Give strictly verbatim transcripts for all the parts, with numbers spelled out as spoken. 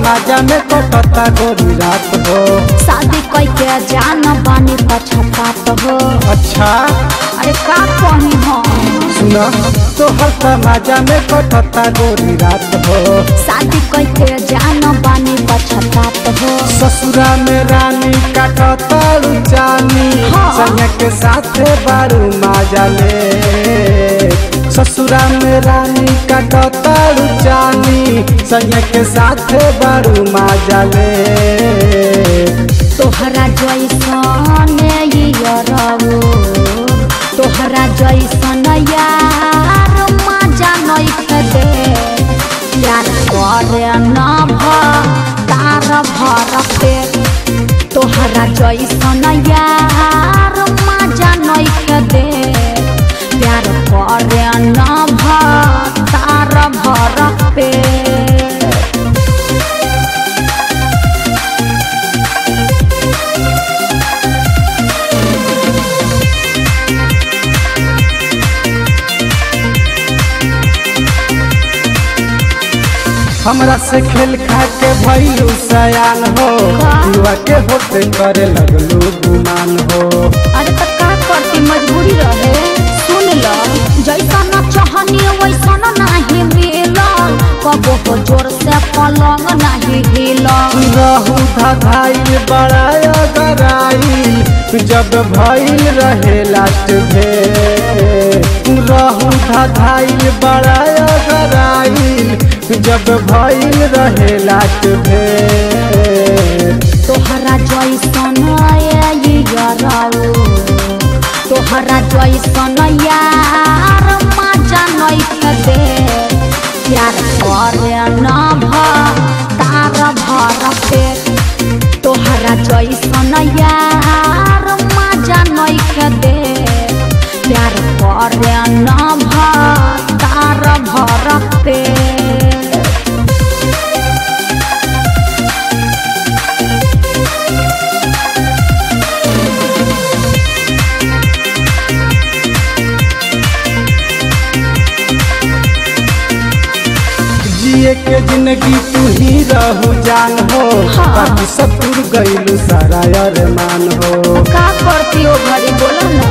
मजा में कटता गोरी रात हो। शादी कई के जान बानी पछतात हो। अच्छा अरे का कही हो सुना तो हर मजा में कटता गोरी रात हो। शादी कई के जान बानी पछतात हो। ससुरा में रानी काटता जानी हाँ। संग के साथ बारू मजा ले। ससुरा में रानी काटता जानी संग के साथ बारू मजा ले। तोहरा जैसन यारो तोहरा जैसन यार मजा नहीं दे यार करे न तार भर पे। तोहरा जैसन यार मजा नहीं दे प्यार करे न तार भर पे। हमरा से खेल खा के भइलू सयान हो। युवा के होते करे लगलू गुमान हो। अरे तो का करती मजबूरी रहे सुन लो जैसा न चाहनी वैसा नहीं मिला कबो को जोर से पलंग नहीं हिला। रहू धाइल बड़ा गराइल जब भइल रहे लास्ट भे। रहू धाइल बड़ा गराइल जब भइल रहे लास्ट भे। तोहरा जैसन यारो तोहरा जैसन यार मजा नहीं दे प्यार करे न तार भर पे। तोहरा जैसन यार मजा नहीं दे प्यार करे न तार भर पे। जिए के जिंदगी तू ही रहू जान हो। हाँ। बाकी सब टूट गइलू सारा अरमान हो। का करती हो घड़ी बोलो ना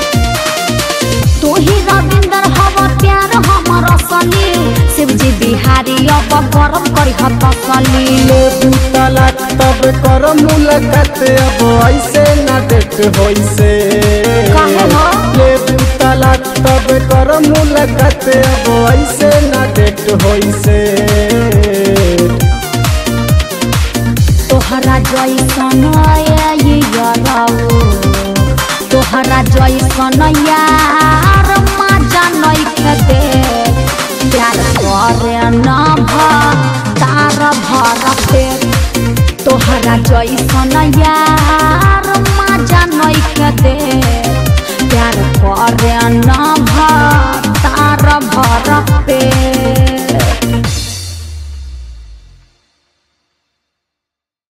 तू ही रविंदर हवा प्यार हमर असली शिवजी बिहारी अब गरम करी हत असली। ले दू तलाक तब कर मुलाकात अब ऐसे ना देख होइसे। काहे हो ले दू तलाक तब कर मुलाकात अब ऐसे ना देख होइसे। तोहरा जैसन यारो तोहरा जैसन यार मजा नहीं दे प्यार करे न तार भर पे। तोहरा जैसन यार मजा नहीं दे प्यार करे न तार भर पे।